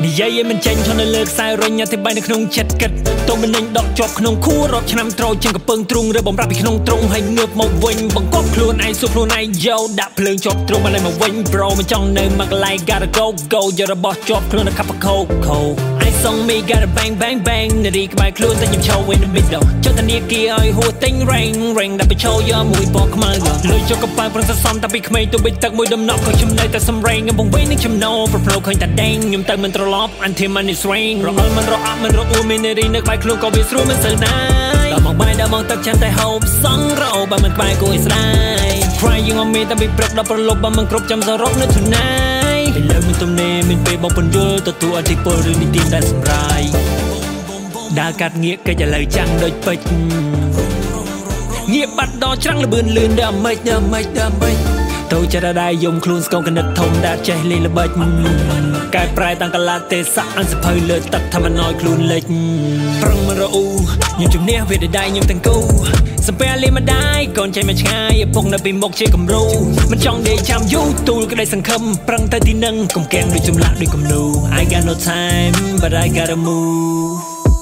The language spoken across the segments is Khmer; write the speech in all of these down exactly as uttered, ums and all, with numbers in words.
និយាយឲ្យមិនចេញឈន់នៅលើខ្សែរញ៉ាទីបាយនៅក្នុងចិត្តគិតតោះមិននឹងដកជាប់ក្នុងខួររត់ឆ្នាំត្រូលជាងកំពឹងទ្រុងឬបំរាប់ពីក្នុងទ្រុងហើយងើបមកវិញបង្កប់ខ្លួនឯងសួរខ្លួនឯងយោដាក់ភ្លើងជាប់ទ្រុងមកវិញ bro មិនចង់នៅមកកន្លែង gotta go go យករបស់ជាប់ខ្លួននៅខាប់ខោខោ I song me gotta bang bang bang នារីក្បែរខ្លួនតែខ្ញុំឈរ in the middle ចុះធនាគារឲ្យហួរទិញ rang rang ដាក់បញ្ចូលយកមួយពណ៌ខ្មៅលុយចុះកប៉ាល់ប្រឹងសន្សំតាពីក្មេងទៅបិទទឹកមួយដំណក់ក៏ចំណេះតែសំរេងកំពុងវិញនឹងចំណោប្រផ្លោឃើញតែដេងខ្ញុំទៅមិនត្រឡប់ until money rain រអល់មិនរអត់មិនរអ៊ូមាននារីនៅក្បែរខ្លួនក៏វាស្រួលមិនសូវណាយដល់មកបាយដល់មកទឹកចាំតែហូបសងរោបើមិនក្បែរគួរឲ្យស្ដាយ crying on me តាពីព្រឹកដល់ប្រលប់បើមិនគ្រប់ចាំសរុបនៅ tonight ឥឡូវមានទំនេរមានពេលបងពន្យល់ទទួលអធិពលរឿងនេះទីដែលសម្រាយដើរកាត់ងាកកិច្ចឥឡូវចាំងដូចពេជ្រងាកបាត់ដល់ច្រាំងលបឿនលឿនដល់មិនដល់មិនដល់មិនតូចចិត្តដែរយំខ្លួនស្គងកណិតធំដែលចេះលេងល្បិចកែប្រែតាំងកលាទេសៈអនសភៅលើទឹកធ្វើមិនឲ្យខ្លួនលេចប្រឹងមករអ៊ូខ្ញុំជំនះវាដៃខ្ញុំទាំងគូសំពែលេមិនដែរកូនចេញមកឆ្ងាយឪពុកនៅពីមុខជាគំរូមិនចង់ដេកចាំយូរទូលក្តីសង្ឃឹមប្រឹងទៅទីនឹងកុំកៀងដូចចម្លាក់ដូចគំនូ I got no time but I gotta move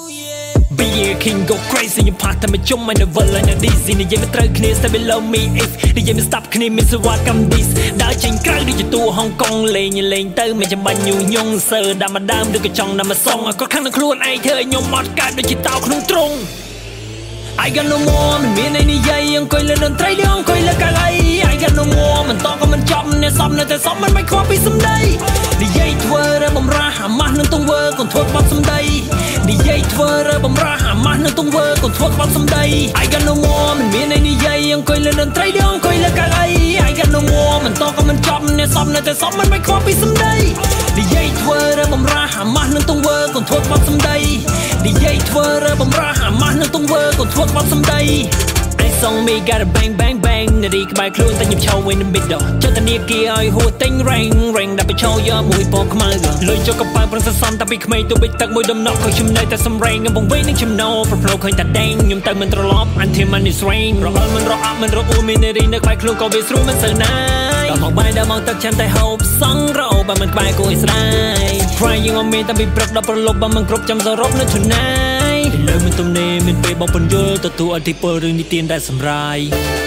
Be a king go crazy ខ្ញុំផាសតែមកជុំ I never learn a easy និយាយមិនត្រូវគ្នា stay below me if និយាយមិន stop គ្នា miss what come this ដើរចេញក្រៅដូចជាតួហុងកុងលេងលេងទៅមិនចាំបាច់ញូញងសើដាក់មកដើមឬក៏ចង់ដាក់មកសងក៏ខាងនឹងខ្លួនឯងធ្វើឲ្យខ្ញុំអត់កើតដូចជាតោក្នុងទ្រុង I got no more មិនមានអីនិយាយអង្គុយលើតន្ត្រីឬអង្គុយលើកៅអី I got no more មិនតក៏មិនចប់អ្នកសំនៅតែសំមិនមិនខ្វល់ពីសម្ដីនិយាយធ្វើរើបំរាស់អាម៉ាស់នឹងទង្វើកូនធ្វើបាត់សម្ដីនិយាយធ្វើរើបំរាស់អាម៉ាស់នឹងទង្វើកូនធ្វើបាត់សម្ដី I got no more មិនមានអីនិយាយអង្គុយលើតន្ត្រីឬអង្គុយលើកៅអី I got no more មិនតក៏មិនចប់អ្នកសំនៅតែសំមិនមិនខ្វល់ពីសម្ដីនិយាយធ្វើរើបំរាស់អាម៉ាស់នឹងទង្វើកូនធ្វើបាត់សម្ដីនិយាយធ្វើរើបំរាស់អាម៉ាស់នឹងទង្វើកូនធ្វើបាត់សម្ដី I song me gotta bang bang bang នារីក្បែរខ្លួនតែខ្ញុំឈរ in the middle ចុះធនាគារឲ្យហួរទិញ rang rang ដាក់បញ្ចូលយកមួយពណ៌ខ្មៅលុយចុះកប៉ាល់ប្រឹងសន្សំតាពីក្មេងទៅបិទទឹកមួយដំណក់ក៏ចំណេះតែសំរេងកំពុងវិញនឹងចំណោប្រផ្លោឃើញតែដេងខ្ញុំទៅមិនត្រឡប់ until money rain រអល់មិនរអត់មិនរអ៊ូមាននារីនៅក្បែរខ្លួនក៏វាស្រួលមិនសូវណាយដល់មកបាយដល់មកទឹកចាំតែហូបសងរោបើមិនក្បែរគួរឲ្យស្ដាយ crying on me តាពីព្រឹកដល់ប្រលប់បើមិនគ្រប់ចាំសរុបនៅ tonight ឥឡូវមានទំនេរមានពេលបងពន្យល់ទទួលអធិពលរឿងនេះទីដែលសម្រាយ